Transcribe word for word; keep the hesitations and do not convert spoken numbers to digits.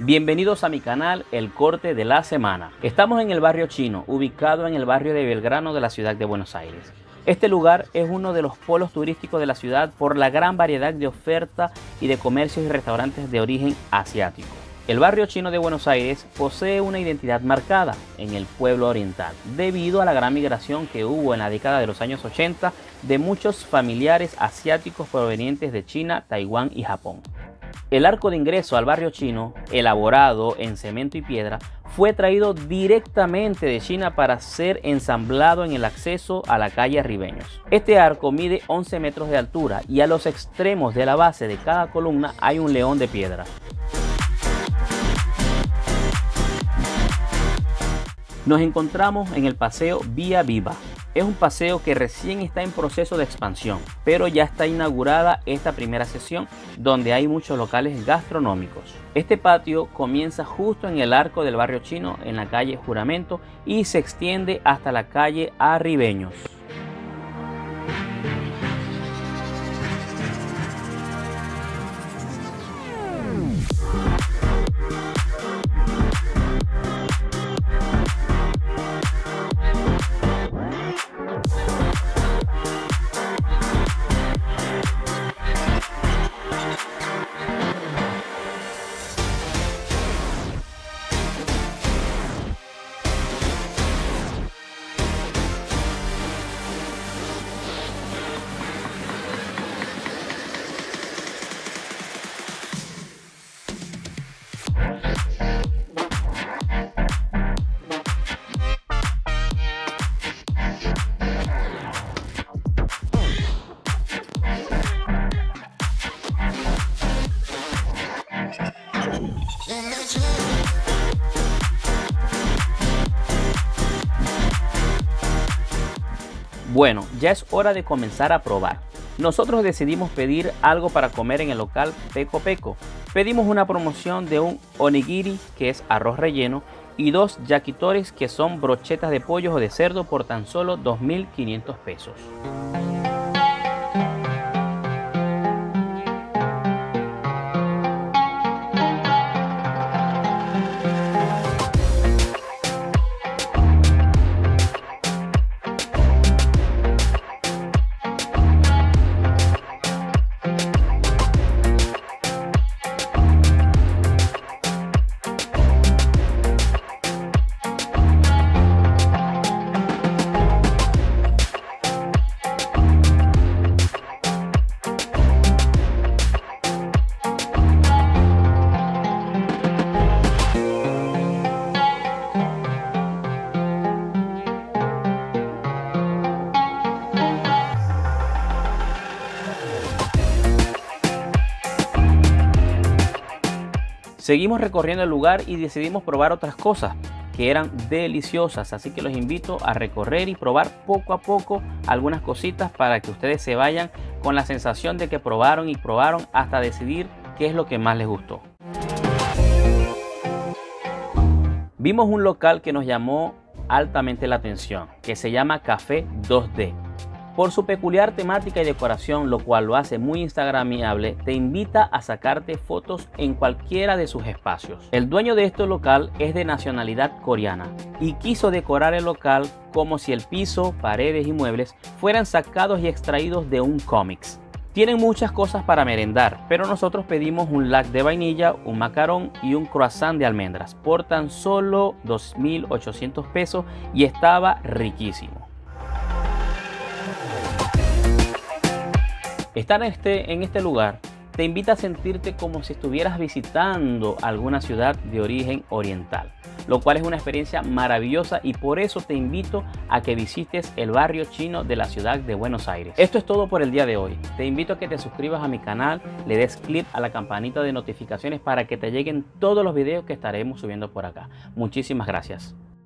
Bienvenidos a mi canal El Corte de la Semana. Estamos en el barrio chino, ubicado en el barrio de Belgrano de la ciudad de Buenos Aires. Este lugar es uno de los polos turísticos de la ciudad por la gran variedad de oferta y de comercios y restaurantes de origen asiático. El barrio chino de Buenos Aires posee una identidad marcada en el pueblo oriental, debido a la gran migración que hubo en la década de los años ochenta de muchos familiares asiáticos provenientes de China, Taiwán y Japón. El arco de ingreso al barrio chino, elaborado en cemento y piedra, fue traído directamente de China para ser ensamblado en el acceso a la calle Ribeños. Este arco mide once metros de altura y a los extremos de la base de cada columna hay un león de piedra. Nos encontramos en el paseo Vía Viva. Es un paseo que recién está en proceso de expansión, pero ya está inaugurada esta primera sesión donde hay muchos locales gastronómicos. Este patio comienza justo en el arco del barrio chino en la calle Juramento y se extiende hasta la calle Arribeños. Bueno, ya es hora de comenzar a probar. Nosotros decidimos pedir algo para comer en el local Peco Peco. Pedimos una promoción de un onigiri, que es arroz relleno, y dos yakitoris, que son brochetas de pollo o de cerdo, por tan solo dos mil quinientos pesos. Seguimos recorriendo el lugar y decidimos probar otras cosas que eran deliciosas, así que los invito a recorrer y probar poco a poco algunas cositas para que ustedes se vayan con la sensación de que probaron y probaron hasta decidir qué es lo que más les gustó. Vimos un local que nos llamó altamente la atención, que se llama Café dos D. Por su peculiar temática y decoración, lo cual lo hace muy instagramiable, te invita a sacarte fotos en cualquiera de sus espacios. El dueño de este local es de nacionalidad coreana y quiso decorar el local como si el piso, paredes y muebles fueran sacados y extraídos de un cómics. Tienen muchas cosas para merendar, pero nosotros pedimos un latte de vainilla, un macarón y un croissant de almendras por tan solo dos mil ochocientos pesos y estaba riquísimo. Estar en este, en este lugar te invita a sentirte como si estuvieras visitando alguna ciudad de origen oriental, lo cual es una experiencia maravillosa y por eso te invito a que visites el barrio chino de la ciudad de Buenos Aires. Esto es todo por el día de hoy. Te invito a que te suscribas a mi canal, le des clic a la campanita de notificaciones para que te lleguen todos los videos que estaremos subiendo por acá. Muchísimas gracias.